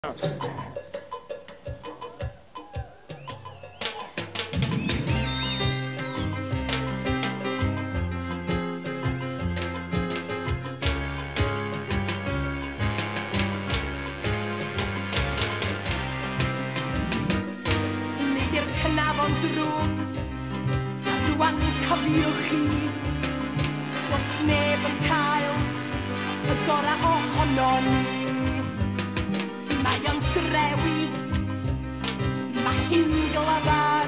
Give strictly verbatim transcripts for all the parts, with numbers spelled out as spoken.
Cofiwch chi, does neb yn cael y gorau ohono ni. Mae o'n drewi, mae hi'n glyfar,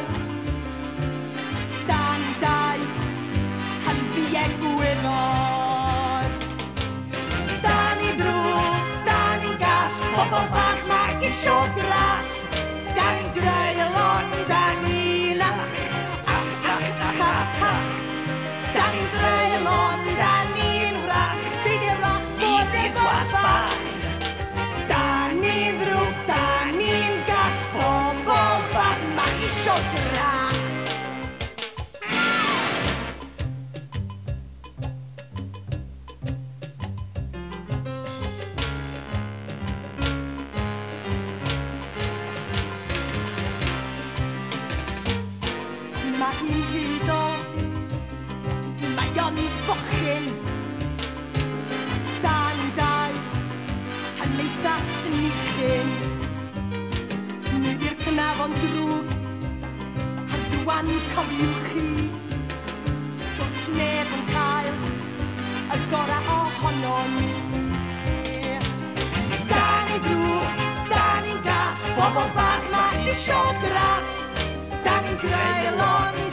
dan dau, han ddiegwyddor. Dan i ddrwg, dan i'n gas, pobol bach mae isio gras, dan i'n greulon, dan i'n ach, ach, ach, ach, ach, ach. Dan ni'n dreulon, dan ni'n wrach, byd i'r roch bod i'r gwas bach. Dan ni'n ddrwg, dan ni'n gas, pobol bach mae isio gras. Mae hi'n hyd o Ion bochyn, dan dau, han leitha snichyn. Nid i'r cnafon drwg, har dwan cofiwch chi, does neb yn cael y gorau ohono ni. Dan i ddrwg, dan i'n gas, bobl bach mae isio gras, dan i'n greulon,